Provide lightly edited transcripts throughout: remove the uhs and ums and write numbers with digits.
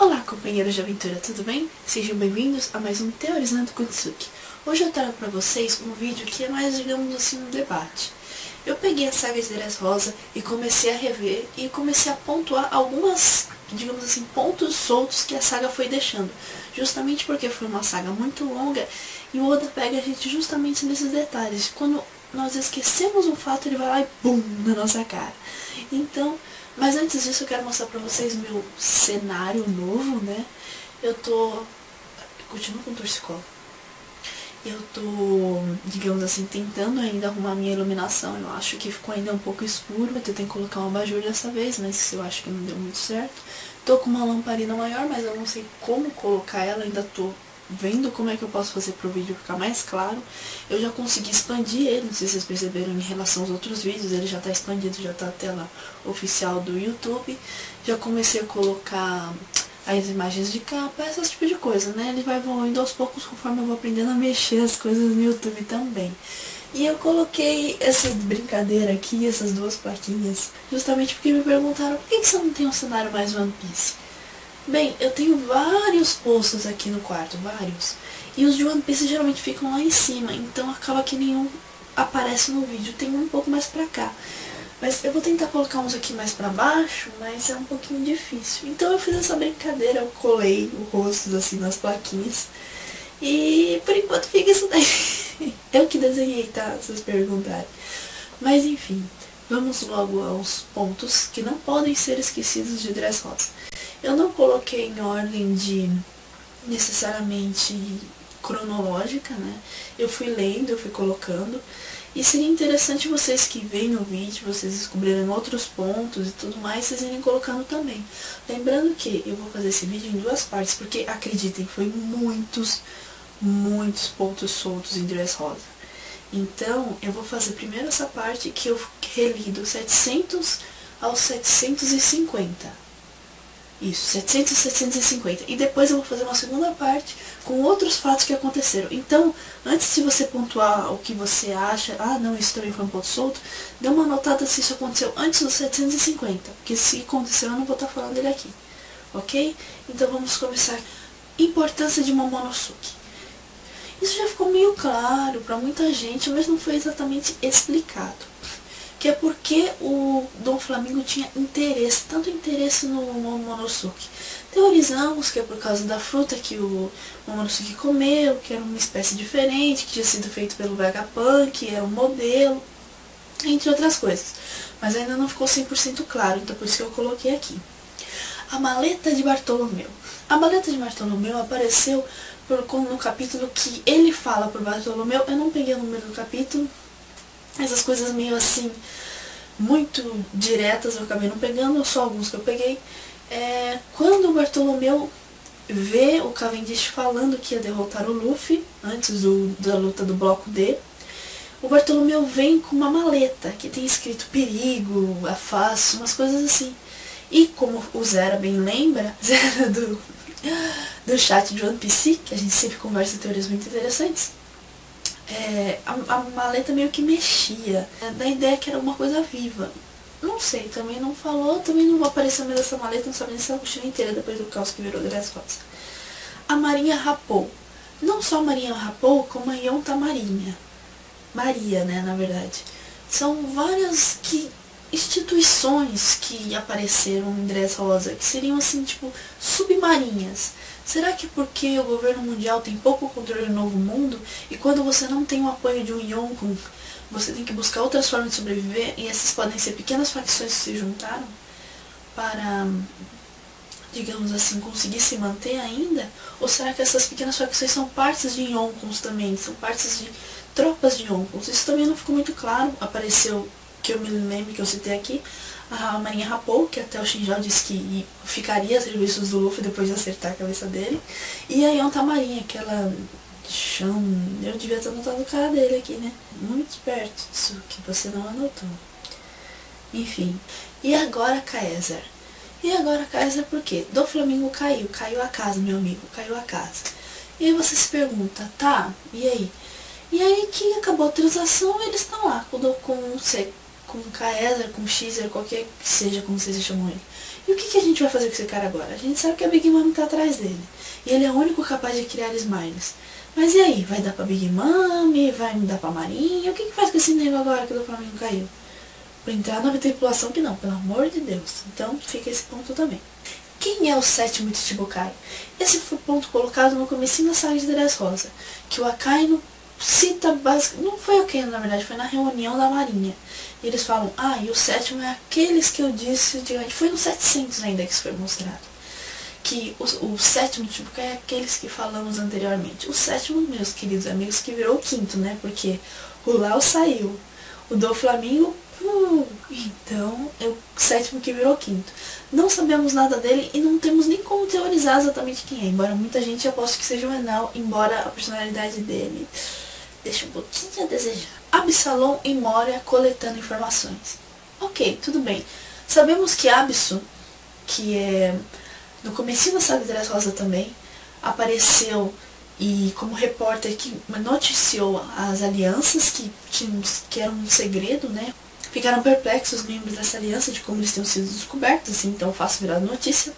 Olá, companheiros de aventura, tudo bem? Sejam bem-vindos a mais um Teorizando com Tsuki. Hoje eu trago para vocês um vídeo que é mais, digamos assim, um debate. Eu peguei a saga de Dressrosa e comecei a rever e comecei a pontuar algumas, digamos assim, pontos soltos que a saga foi deixando. Justamente porque foi uma saga muito longa e o Oda pega a gente justamente nesses detalhes. Quando nós esquecemos um fato, ele vai lá e BUM! Na nossa cara. Então, mas antes disso eu quero mostrar pra vocês o meu cenário novo, né? Eu continuo com torcicolo. Eu tô, digamos assim, tentando ainda arrumar minha iluminação. Eu acho que ficou ainda um pouco escuro. Eu tentei colocar um abajur dessa vez, mas eu acho que não deu muito certo. Tô com uma lamparina maior, mas eu não sei como colocar ela. Ainda tô vendo como é que eu posso fazer pro vídeo ficar mais claro. Eu já consegui expandir ele, não sei se vocês perceberam em relação aos outros vídeos, ele já tá expandido, já tá a tela oficial do YouTube. Já comecei a colocar as imagens de capa, esse tipo de coisa, né? Ele vai evoluindo aos poucos conforme eu vou aprendendo a mexer as coisas no YouTube também. E eu coloquei essa brincadeira aqui, essas duas plaquinhas, justamente porque me perguntaram por que você não tem um cenário mais One Piece? Bem, eu tenho vários posts aqui no quarto, vários. E os de One Piece geralmente ficam lá em cima, então acaba que nenhum aparece no vídeo. Tem um pouco mais pra cá. Mas eu vou tentar colocar uns aqui mais pra baixo, mas é um pouquinho difícil. Então eu fiz essa brincadeira, eu colei o rosto assim nas plaquinhas. E por enquanto fica isso daí. Eu que desenhei, tá? Se vocês perguntarem. Mas enfim, vamos logo aos pontos que não podem ser esquecidos de Dressrosa. Eu não coloquei em ordem de necessariamente cronológica, né? Eu fui lendo, eu fui colocando. E seria interessante vocês que veem o vídeo, vocês descobrirem outros pontos e tudo mais, vocês irem colocando também. Lembrando que eu vou fazer esse vídeo em duas partes, porque acreditem, foi muitos pontos soltos em Dressrosa. Então, eu vou fazer primeiro essa parte que eu reli do 700 ao 750. Isso, 700 e 750. E depois eu vou fazer uma segunda parte com outros fatos que aconteceram. Então, antes de você pontuar o que você acha, ah não, isso também foi um ponto solto, dê uma notada se isso aconteceu antes dos 750. Porque se aconteceu, eu não vou estar falando dele aqui. Ok? Então vamos começar. Importância de Momonosuke. Isso já ficou meio claro para muita gente, mas não foi exatamente explicado. Que é porque o Dom Flamingo tinha interesse, tanto interesse no Momonosuke. Teorizamos que é por causa da fruta que o Momonosuke comeu, que era uma espécie diferente, que tinha sido feito pelo Vegapunk, era um modelo, entre outras coisas. Mas ainda não ficou 100% claro, então por isso que eu coloquei aqui. A maleta de Bartolomeu. A maleta de Bartolomeu apareceu no capítulo que ele fala pro Bartolomeu. Eu não peguei o número do capítulo. Essas coisas meio assim, muito diretas, eu acabei não pegando, só alguns que eu peguei. Quando o Bartolomeu vê o Cavendish falando que ia derrotar o Luffy, antes da luta do bloco D, o Bartolomeu vem com uma maleta, que tem escrito perigo, afaste, umas coisas assim. E como o Zera bem lembra, Zera do chat de One Piece, que a gente sempre conversa teorias muito interessantes, a maleta meio que mexia, da ideia que era uma coisa viva. Não sei, também não falou, também não vai aparecer mais essa maleta, não sabe nem se ela continua inteira depois do caos que virou Dressrosa. A Marinha rapou. Não só a Marinha rapou, como a Yonta Marinha. Maria, né, na verdade. São várias instituições que apareceram em Dressrosa, que seriam assim, tipo, submarinhas. Será que porque o governo mundial tem pouco controle no novo mundo, e quando você não tem o apoio de um Yonko, você tem que buscar outras formas de sobreviver, e essas podem ser pequenas facções que se juntaram para, digamos assim, conseguir se manter ainda? Ou será que essas pequenas facções são partes de Yonkos também, são partes de tropas de Yonkos? Isso também não ficou muito claro. Apareceu, que eu me lembro que eu citei aqui, a Marinha rapou, que até o Shinjao disse que ficaria a serviços do Luffy depois de acertar a cabeça dele. E a Yonta Marinha, aquela chão, eu devia ter anotado o cara dele aqui, né? Muito esperto disso que você não anotou. Enfim. E agora Caesar. E agora Caesar por quê? Do Flamingo caiu a casa, meu amigo, caiu a casa. E aí você se pergunta, tá, e aí? E aí que acabou a transação, eles estão lá com o Caesar, com Xer, qualquer que seja como vocês chamam ele. E o que a gente vai fazer com esse cara agora? A gente sabe que a Big Mom tá atrás dele. E ele é o único capaz de criar smiles. Mas e aí? Vai dar pra Big Mom? Vai dar pra Marinha? O que faz com esse nego agora que o do Flamengo caiu? Pra entrar na tripulação que não, pelo amor de Deus. Então fica esse ponto também. Quem é o sétimo Chichibukai? Esse foi o ponto colocado no comecinho da saga de Dressrosa, que o Akainu cita basicamente... Não foi o Akainu, na verdade, foi na reunião da Marinha. E eles falam, e o sétimo é aqueles que eu disse, foi no 700 ainda que isso foi mostrado. Que o sétimo Chichibukai é aqueles que falamos anteriormente. O sétimo, meus queridos amigos, que virou o quinto, né? Porque o Lau saiu, o do Flamengo... então é o sétimo que virou quinto. Não sabemos nada dele e não temos nem como teorizar exatamente quem é. Embora muita gente aposte que seja o Enel, embora a personalidade dele deixe um pouquinho a desejar. Absalom e Moria coletando informações. Ok, tudo bem. Sabemos que Absol, que é no comecinho da saga de Dressrosa também, apareceu e como repórter que noticiou as alianças que eram um segredo, né? Ficaram perplexos os membros dessa aliança de como eles tinham sido descobertos, assim, então fácil virar notícia.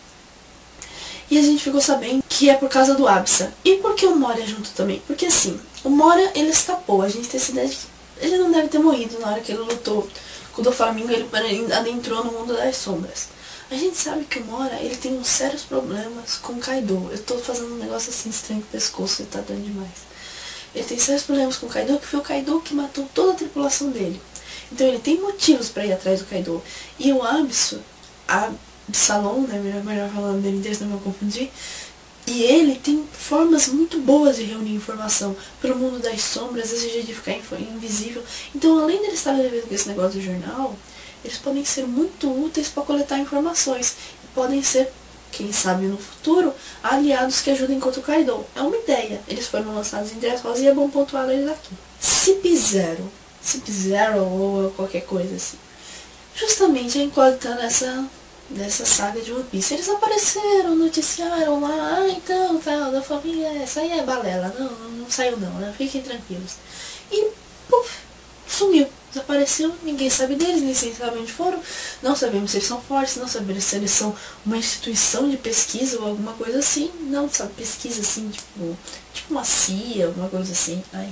E a gente ficou sabendo que é por causa do Absa. E por que o Moria junto também? Porque assim, o Moria, ele escapou. A gente tem essa ideia de que ele não deve ter morrido na hora que ele lutou com o Doflamingo, ele adentrou no mundo das sombras. A gente sabe que o Moria, ele tem uns sérios problemas com o Kaido. Eu tô fazendo um negócio assim estranho com o pescoço, ele tá doendo demais. Ele tem sérios problemas com o Kaido, que foi o Kaido que matou toda a tripulação dele. Então ele tem motivos pra ir atrás do Kaido. E o Absalom, né, melhor falando dele inteiro, senão eu vou confundir. E ele tem formas muito boas de reunir informação pelo mundo das sombras, esse jeito de ficar invisível. Então, além deles estarem levando com esse negócio do jornal, eles podem ser muito úteis para coletar informações. E podem ser, quem sabe no futuro, aliados que ajudem contra o Kaido. É uma ideia. Eles foram lançados em Dressrosa e é bom pontuar eles aqui. Cip-Zero ou qualquer coisa assim. Justamente a incógnita dessa saga de One Piece. Eles apareceram, noticiaram lá, então, tal, da família, essa aí é balela, não saiu não, né? Fiquem tranquilos. E, puf, sumiu, desapareceu, ninguém sabe deles, nem sabe onde foram, não sabemos se eles são fortes, não sabemos se eles são uma instituição de pesquisa ou alguma coisa assim, não sabe, pesquisa assim, tipo uma CIA, alguma coisa assim, ai.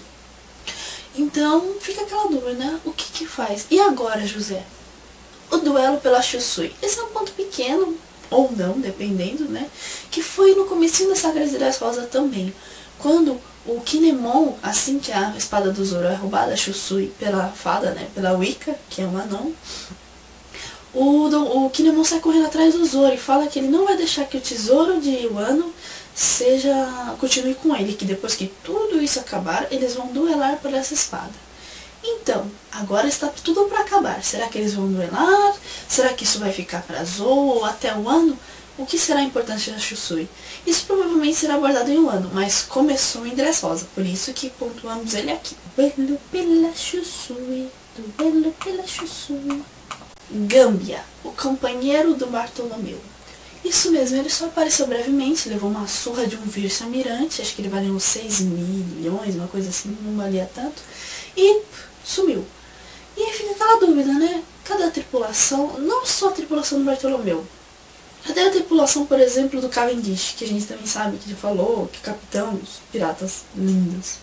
Então, fica aquela dúvida, né? O que faz? E agora, José? O duelo pela Chusui. Esse é um ponto pequeno, ou não, dependendo, né? Que foi no comecinho da saga de Dressrosa também. Quando o Kinemon, assim que a espada do Zoro é roubada, a Chusui, pela fada, né? Pela Wicca, que é um anão. O Kinemon sai correndo atrás do Zoro e fala que ele não vai deixar que o tesouro de Wano continue com ele, que depois que tudo isso acabar, eles vão duelar por essa espada. Então, agora está tudo para acabar. Será que eles vão duelar? Será que isso vai ficar para Zou ou até o ano? O que será importante da Chusui? Isso provavelmente será abordado em um ano, mas começou em Dressrosa, por isso que pontuamos ele aqui. Duelo pela Chusui, duelo pela Chusui. Gambia, o companheiro do Bartolomeu. Isso mesmo, ele só apareceu brevemente, levou uma surra de um vice-almirante, acho que ele valia uns 6 milhões, uma coisa assim, não valia tanto, e sumiu. E aí fica aquela dúvida, né? Cadê a tripulação? Não só a tripulação do Bartolomeu. Cadê a tripulação, por exemplo, do Cavendish, que a gente também sabe, que já falou, que capitão, os piratas lindos.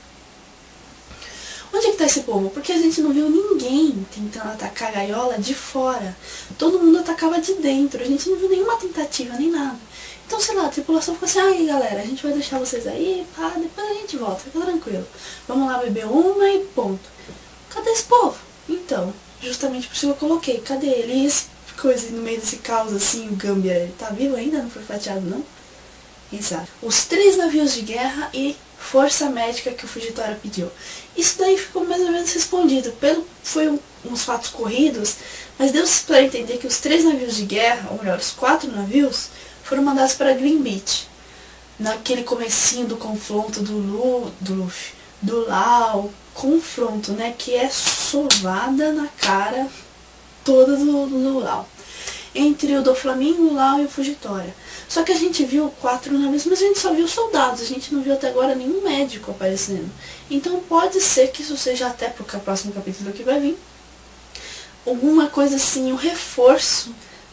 Onde é que tá esse povo? Porque a gente não viu ninguém tentando atacar a gaiola de fora. Todo mundo atacava de dentro. A gente não viu nenhuma tentativa, nem nada. Então, sei lá, a tripulação ficou assim, ai galera, a gente vai deixar vocês aí, pá, depois a gente volta, fica tranquilo. Vamos lá beber uma e ponto. Cadê esse povo? Então, justamente por isso que eu coloquei, cadê ele? E esse coisa no meio desse caos assim, o Gambia, ele tá vivo ainda? Não foi fatiado, não? Quem sabe? Os 3 navios de guerra e força médica que o Fujitora pediu. Isso daí ficou mais ou menos respondido. Foi uns fatos corridos, mas deu para entender que os 3 navios de guerra, ou melhor, os 4 navios, foram mandados para Green Beach. Naquele comecinho do confronto do Luffy, do Lau, confronto, né, que é sovada na cara toda do Lau. Entre o Doflamingo, o Lau e o Fujitora. Só que a gente viu 4 navios, mas a gente só viu soldados, a gente não viu até agora nenhum médico aparecendo. Então pode ser que isso seja até pro próximo capítulo que vai vir. Alguma coisa assim, um reforço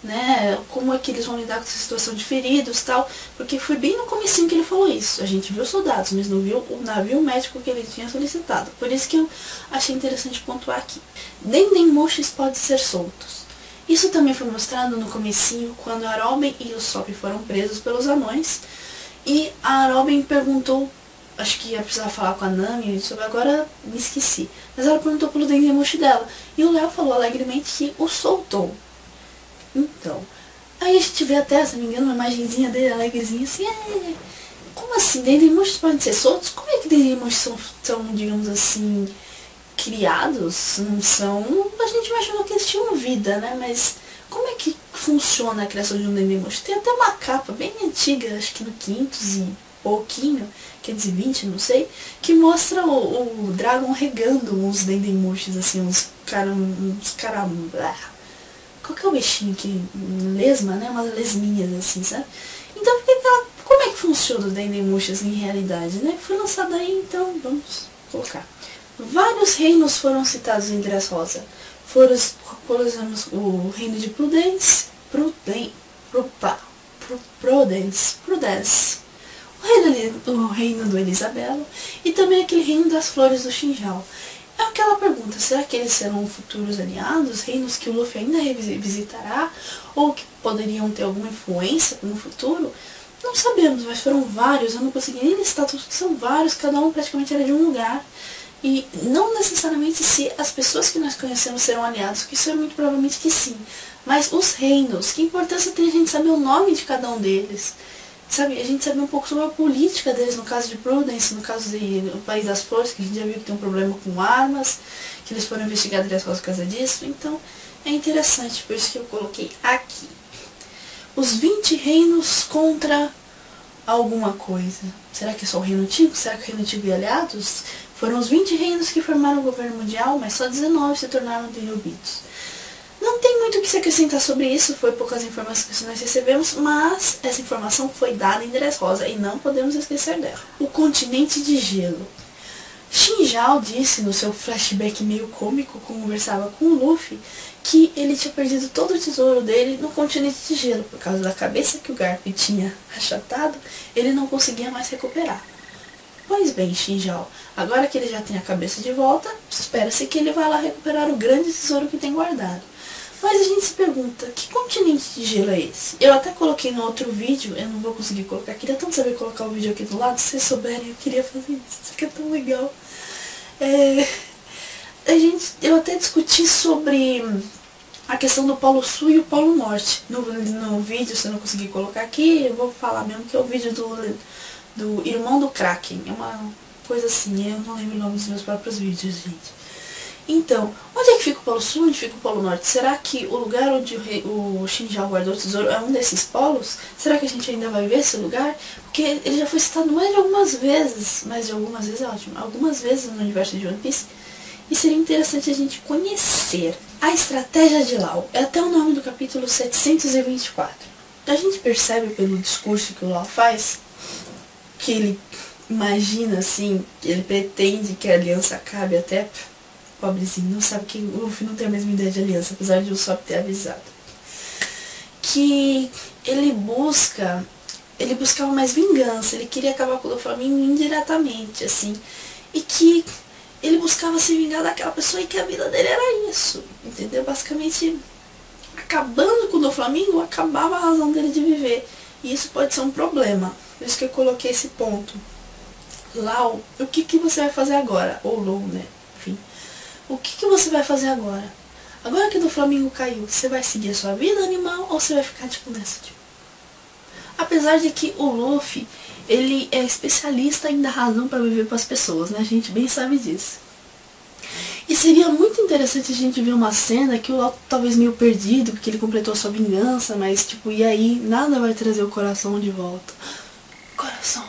né, como é que eles vão lidar com essa situação de feridos e tal, porque foi bem no comecinho que ele falou isso. A gente viu soldados, mas não viu o navio médico que ele tinha solicitado. Por isso que eu achei interessante pontuar aqui. Dendemushis podem ser soltos. Isso também foi mostrado no comecinho, quando a Robin e o Sop foram presos pelos anões, e a Robin perguntou, acho que ia precisar falar com a Nami sobre, agora me esqueci, mas ela perguntou pelo Dendemushi dela, e o Léo falou alegremente que o soltou. Então, aí a gente vê até, se não me engano, uma imagenzinha dele alegrezinha assim, como assim, Dendemushis podem ser soltos? Como é que Dendemushis são, digamos assim, criados? Não são, a gente imaginou que eles tinham vida, né, mas como é que funciona a criação de um Dendemushi? Tem até uma capa bem antiga, acho que no 500 e pouquinho, 520, não sei, que mostra o Dragon regando uns Dendemushis, assim, uns caramba. Qual que é o bichinho que lesma, né? Umas lesminhas assim, sabe? Então, como é que funciona o Dendemushis em realidade, né? Foi lançado aí, então vamos colocar. Vários reinos foram citados em Dressrosa. Foram, por exemplo, o reino de Prudence, o reino do Elisabelo e também aquele reino das flores do Xinjiao. É aquela pergunta, será que eles serão futuros aliados, reinos que o Luffy ainda revisitará, ou que poderiam ter alguma influência no futuro? Não sabemos, mas foram vários, eu não consegui nem listar todos, são vários, cada um praticamente era de um lugar. E não necessariamente se as pessoas que nós conhecemos serão aliados, que isso é muito provavelmente que sim. Mas os reinos, que importância tem a gente saber o nome de cada um deles? Sabe, a gente sabe um pouco sobre a política deles, no caso de Prudence, no caso do País das Flores, que a gente já viu que tem um problema com armas, que eles foram investigados por causa disso. Então, é interessante, por isso que eu coloquei aqui. Os 20 reinos contra alguma coisa. Será que é só o reino antigo? Será que o reino antigo e aliados? Foram os 20 reinos que formaram o governo mundial, mas só 19 se tornaram Tenryubitos. Não tem muito o que se acrescentar sobre isso, foi poucas informações que nós recebemos, mas essa informação foi dada em Dressrosa e não podemos esquecer dela. O continente de gelo. Xinjiao disse no seu flashback meio cômico, quando conversava com o Luffy, que ele tinha perdido todo o tesouro dele no continente de gelo. Por causa da cabeça que o Garp tinha achatado, ele não conseguia mais recuperar. Pois bem, Xinjiao, agora que ele já tem a cabeça de volta, espera-se que ele vá lá recuperar o grande tesouro que tem guardado. Mas a gente se pergunta, que continente de gelo é esse? Eu até coloquei no outro vídeo, eu não vou conseguir colocar, queria tanto saber colocar o vídeo aqui do lado, se vocês souberem, eu queria fazer isso fica tão legal. Eu até discuti sobre a questão do Polo Sul e o Polo Norte. No vídeo, se eu não conseguir colocar aqui, eu vou falar mesmo que é o vídeo do irmão do Kraken. É uma coisa assim, eu não lembro o nome dos meus próprios vídeos, gente. Então, onde é que fica o Polo Sul, onde fica o Polo Norte? Será que o lugar onde o Xinjiao guardou o tesouro é um desses polos? Será que a gente ainda vai ver esse lugar? Porque ele já foi citado mais de algumas vezes é ótimo, algumas vezes no universo de One Piece. E seria interessante a gente conhecer a estratégia de Lau. É até o nome do capítulo 724. A gente percebe pelo discurso que o Lau faz, que ele imagina assim, que ele pretende que a aliança acabe até... Pobrezinho, não sabe que o Luffy não tem a mesma ideia de aliança, apesar de o Usopp ter avisado. Que ele buscava mais vingança, ele queria acabar com o Doflamingo indiretamente, assim. E que ele buscava se vingar daquela pessoa e que a vida dele era isso, entendeu? Basicamente, acabando com o Doflamingo, acabava a razão dele de viver. E isso pode ser um problema, por isso que eu coloquei esse ponto. Lau, o que você vai fazer agora? Ou Lou, né? Enfim. O que você vai fazer agora? Agora que o Doflamingo caiu, você vai seguir a sua vida animal ou você vai ficar tipo nessa? Tipo? Apesar de que o Luffy, ele é especialista em dar razão pra viver pras pessoas, né? A gente bem sabe disso. E seria muito interessante a gente ver uma cena que o Lau talvez meio perdido, porque ele completou a sua vingança, mas tipo, e aí? Nada vai trazer o coração de volta. Coração.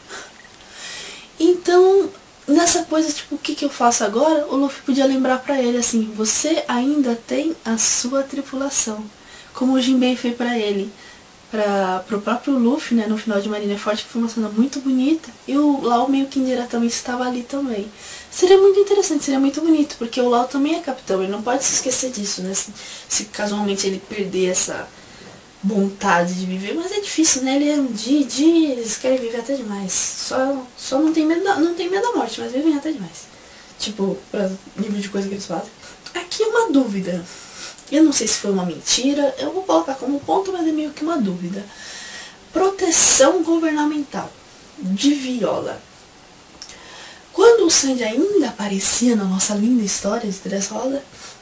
Então... nessa coisa, tipo, o que eu faço agora? O Luffy podia lembrar pra ele, assim, você ainda tem a sua tripulação. Como o Jinbei fez pra ele. Pro próprio Luffy, né, no final de Marineford, que foi uma cena muito bonita. E o Lau meio que indiretamente estava ali também. Seria muito interessante, seria muito bonito, porque o Lau também é capitão, ele não pode se esquecer disso, né? Se casualmente ele perder vontade de viver, mas é difícil, né? Ele é um dia, eles querem viver até demais. Só não tem medo da morte, mas vivem até demais. Tipo, pra nível de coisa que eles fazem. Aqui uma dúvida. Eu não sei se foi uma mentira, eu vou colocar como ponto, mas é meio que uma dúvida. Proteção governamental de Viola. Quando o Sanji ainda aparecia na nossa linda história de Dressrosa,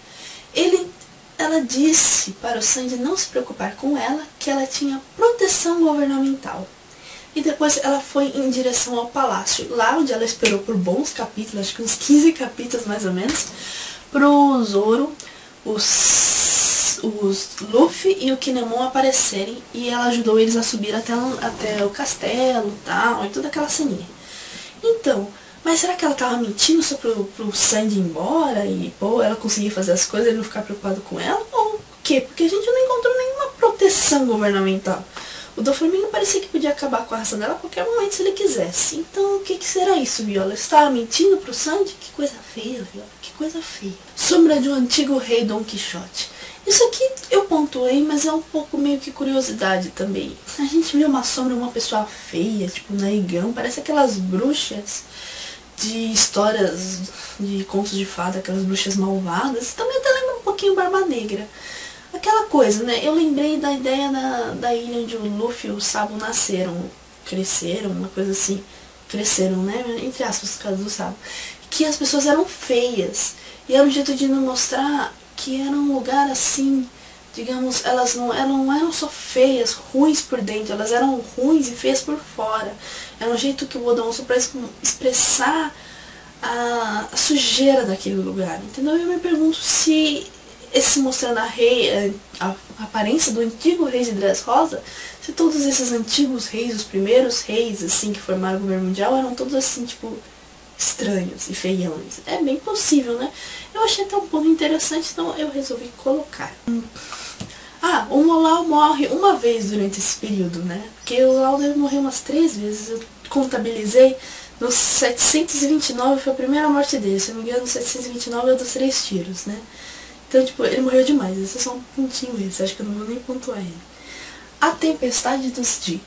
ela disse para o Sanji não se preocupar com ela, que ela tinha proteção governamental. E depois ela foi em direção ao palácio, lá onde ela esperou por bons capítulos, acho que uns 15 capítulos mais ou menos, pro Zoro, os Luffy e o Kinemon aparecerem, e ela ajudou eles a subir até o castelo tal, e toda aquela ceninha. Então, mas será que ela tava mentindo só pro Sanji ir embora e pô, ela conseguir fazer as coisas e ele não ficar preocupado com ela? Ou o quê? Porque a gente não encontrou nenhuma proteção governamental. O Doflamingo parecia que podia acabar com a raça dela a qualquer momento se ele quisesse. Então o que será isso, Viola? Você estava mentindo pro Sanji? Que coisa feia, Viola. Que coisa feia. Sombra de um antigo rei Dom Quixote. Isso aqui eu pontuei, mas é um pouco meio que curiosidade também. A gente viu uma sombra de uma pessoa feia, tipo Naigão, parece aquelas bruxas de histórias de contos de fada, aquelas bruxas malvadas. Também até lembra um pouquinho Barba Negra. Aquela coisa, né? Eu lembrei da ideia da ilha onde o Luffy e o Sabo cresceram, uma coisa assim. Cresceram, né? Entre aspas, por causa do Sabo. Que as pessoas eram feias. E era um jeito de nos mostrar que era um lugar assim, digamos, elas não eram só feias, ruins por dentro, elas eram ruins e feias por fora. Era um jeito que o Oda usou para expressar a sujeira daquele lugar, entendeu? Eu me pergunto se esse mostrando a aparência do antigo rei de Dressrosa, se todos esses antigos reis, os primeiros reis assim que formaram o governo mundial, eram todos assim, tipo, estranhos e feiões. É bem possível, né? Eu achei até um ponto interessante, então eu resolvi colocar. O Molau morre uma vez durante esse período, né? Porque o Lau deve morrer umas 3 vezes. Eu contabilizei. No 729 foi a primeira morte dele. Se eu não me engano, no 729 é o dos 3 tiros, né? Então, tipo, ele morreu demais. Esse é só um pontinho esse. Acho que eu não vou nem pontuar ele. A Tempestade dos Di.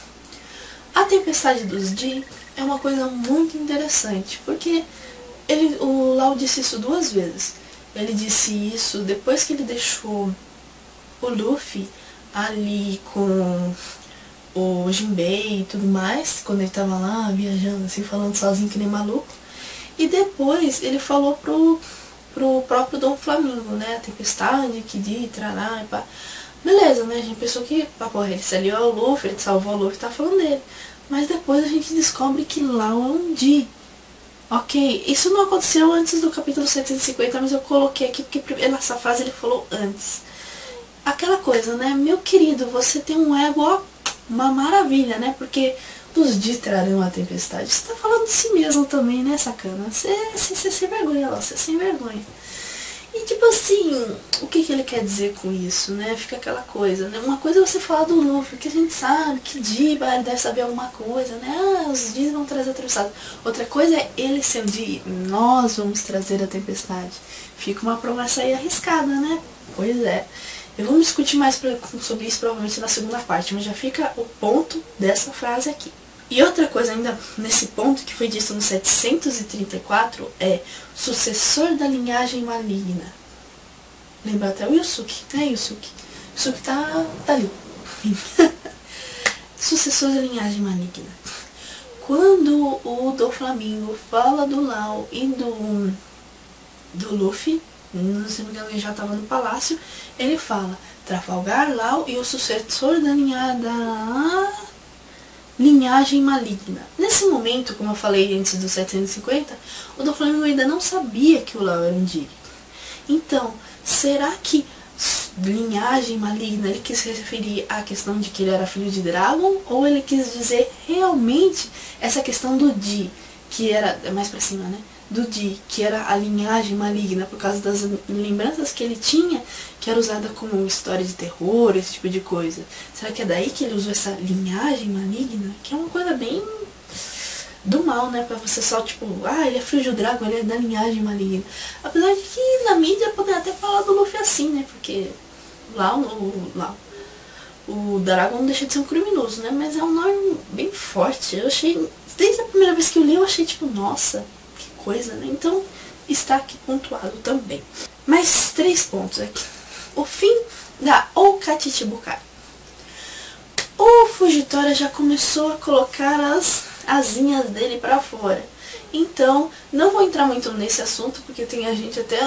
A Tempestade dos Di é uma coisa muito interessante, porque o Lau disse isso 2 vezes. Ele disse isso depois que ele deixou o Luffy ali com o Jinbei e tudo mais, quando ele tava lá viajando, assim, falando sozinho que nem maluco. E depois ele falou pro próprio Dom Flamingo, né? A tempestade, que de trará e pá. Beleza, né? A gente pensou que, porra, ele se aliou ao Luffy, ele salvou o Luffy, tá falando dele. Mas depois a gente descobre que Lau é um Di. Ok, isso não aconteceu antes do capítulo 750, mas eu coloquei aqui porque essa frase ele falou antes. Aquela coisa, né? Meu querido, você tem um ego, ó, uma maravilha, né? Porque os Di trarão a tempestade. Você tá falando de si mesmo também, né, sacana? Você sem vergonha, lá, você sem vergonha. E tipo assim, o que ele quer dizer com isso, né? Fica aquela coisa, né? Uma coisa é você falar do Luffy, que a gente sabe que Di deve saber alguma coisa, né? Os Di vão trazer a tempestade. Outra coisa é ele ser o Di, nós vamos trazer a tempestade. Fica uma promessa aí arriscada, né? Pois é. Eu vou discutir mais sobre isso provavelmente na segunda parte, mas já fica o ponto dessa frase aqui. E outra coisa ainda nesse ponto que foi dito no 734 é sucessor da linhagem maligna. Lembra até o Yusuke, né, Yusuke? Yusuke tá ali. Sucessor da linhagem maligna. Quando o Doflamingo fala do Lau e do Luffy, não sei se ele já estava no palácio, ele fala Trafalgar, Lau e o sucessor da linhagem maligna. Nesse momento, como eu falei antes do 750, o Doflamingo ainda não sabia que o Lau era um Di. Então, será que linhagem maligna ele quis se referir à questão de que ele era filho de Dragon, ou ele quis dizer realmente essa questão do Di, que era mais pra cima, né? Do Di, que era a linhagem maligna, por causa das lembranças que ele tinha, que era usada como história de terror, esse tipo de coisa. Será que é daí que ele usou essa linhagem maligna? Que é uma coisa bem do mal, né? Pra você só, tipo, ele é filho do Dragon, ele é da linhagem maligna. Apesar de que na mídia poderia até falar do Luffy assim, né? Porque lá o O Dragon não deixa de ser um criminoso, né? Mas é um nome bem forte. Eu achei, desde a primeira vez que eu li, eu achei tipo, nossa, que coisa, né? Então, está aqui pontuado também. Mais 3 pontos aqui. O fim da Okatchichibukai. O Fujitora já começou a colocar as asinhas dele pra fora. Então, não vou entrar muito nesse assunto, porque tem a gente até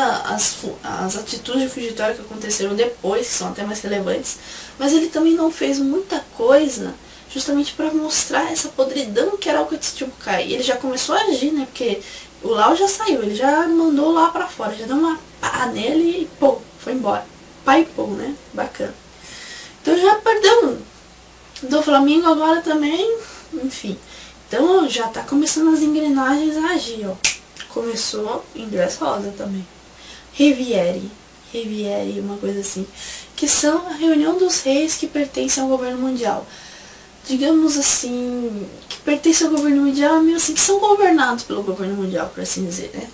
as atitudes de Fujitora que aconteceram depois, que são até mais relevantes. Mas ele também não fez muita coisa, justamente para mostrar essa podridão que era o Okatchichibukai. E ele já começou a agir, né, porque o Lau já saiu, ele já mandou lá pra fora, já deu uma pá nele e pô, foi embora. Pai e pô, né, bacana. Então já perdeu do Flamengo agora também, enfim. Então já tá começando as engrenagens a agir, ó. Começou em Dressrosa também. Riviere, uma coisa assim. Que são a reunião dos reis que pertencem ao governo mundial. Digamos assim, que pertencem ao governo mundial, meio assim, que são governados pelo governo mundial, por assim dizer, né?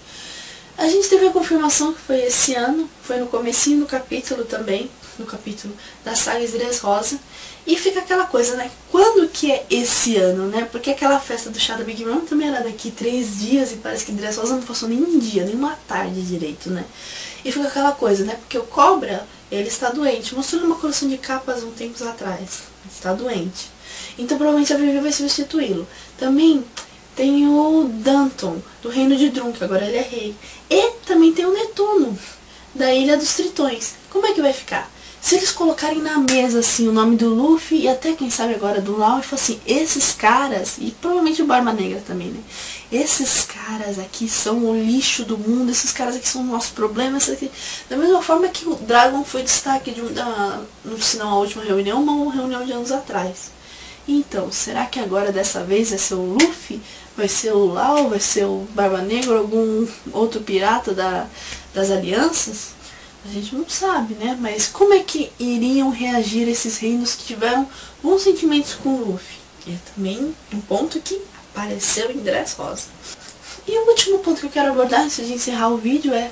A gente teve a confirmação que foi esse ano, foi no comecinho do capítulo também, no capítulo da saga Dressrosa. E fica aquela coisa, né? Quando que é esse ano, né? Porque aquela festa do chá da Big Mom também era daqui 3 dias e parece que Dressrosa não passou nem um dia, nem uma tarde direito, né? E fica aquela coisa, né? Porque o Cobra, ele está doente. Mostrou uma coleção de capas um tempos atrás. Está doente. Então provavelmente a Vivi vai substituí-lo. Também tem o Danton, do reino de Drum, que agora ele é rei. E também tem o Netuno, da Ilha dos Tritões. Como é que vai ficar? Se eles colocarem na mesa, assim, o nome do Luffy e até, quem sabe agora, do Lau, e falar assim, esses caras, e provavelmente o Barba Negra também, né? Esses caras aqui são o lixo do mundo, esses caras aqui são o nosso problema, aqui... Da mesma forma que o Dragon foi destaque se não a última reunião, uma reunião de anos atrás. Então, será que agora, dessa vez, vai ser o Luffy? Vai ser o Lau? Vai ser o Barba Negra? Algum outro pirata das alianças? A gente não sabe, né? Mas como é que iriam reagir esses reinos que tiveram bons sentimentos com o Luffy? E é também um ponto que apareceu em Dressrosa. E o último ponto que eu quero abordar antes de encerrar o vídeo é: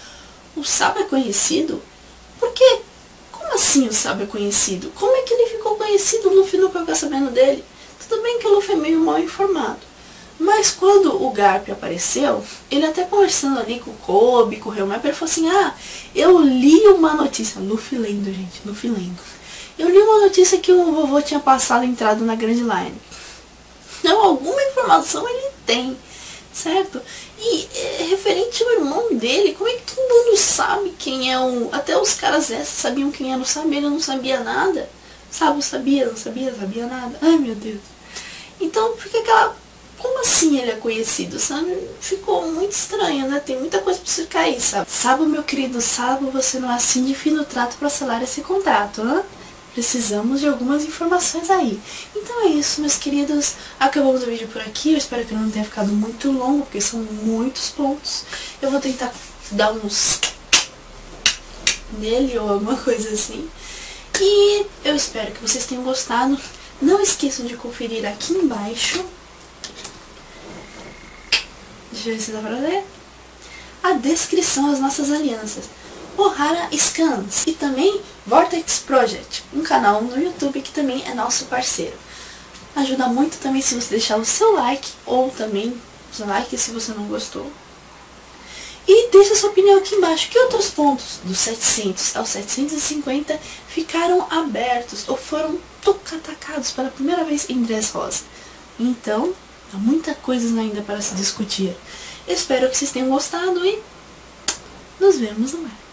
o Sabo é conhecido? Por quê? Como assim o Sabo é conhecido? Como é que ele ficou conhecido? O Luffy nunca ficou sabendo dele. Tudo bem que o Luffy é meio mal informado. Mas quando o Garp apareceu, ele até conversando ali com o Kobe, com o Helmap, ele falou assim, eu li uma notícia, Luffy lendo, gente, Luffy lendo. Eu li uma notícia que o vovô tinha passado entrado na Grand Line. Então alguma informação ele tem, certo? E referente ao irmão dele, como é que todo mundo sabe quem é o... Até os caras sabiam quem era o Sabo, ele não sabia nada. Sabo sabia, não sabia nada. Ai meu Deus. Então fica aquela... Como assim ele é conhecido, sabe? Ficou muito estranho, né? Tem muita coisa pra você cair, sabe? Sabo, meu querido Sabo, você não assine fino trato pra selar esse contrato, né? Precisamos de algumas informações aí. Então é isso, meus queridos. Acabamos o vídeo por aqui. Eu espero que não tenha ficado muito longo, porque são muitos pontos. Eu vou tentar dar uns nele ou alguma coisa assim. E eu espero que vocês tenham gostado. Não esqueçam de conferir aqui embaixo. Deixa eu ver se dá pra ler. A descrição das nossas alianças. Ohara Scans. E também Vortex Project, um canal no YouTube que também é nosso parceiro. Ajuda muito também se você deixar o seu like, ou também o seu like se você não gostou. E deixa a sua opinião aqui embaixo. Que outros pontos dos 700 aos 750 ficaram abertos ou foram atacados pela primeira vez em Dressrosa? Então... há muita coisa ainda para se discutir. Espero que vocês tenham gostado e nos vemos no mar.